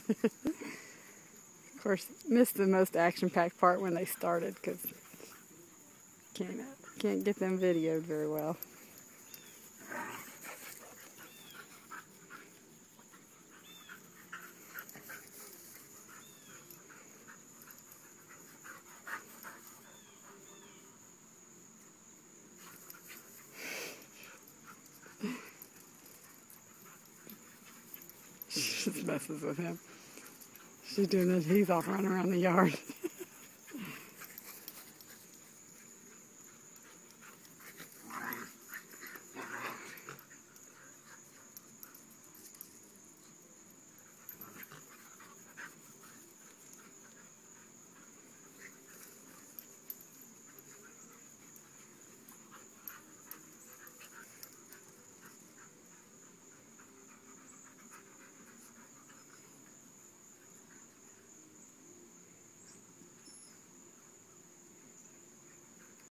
Of course, missed the most action-packed part when they started because can't get them videoed very well. She just messes with him. She's doing this. He's off running around the yard.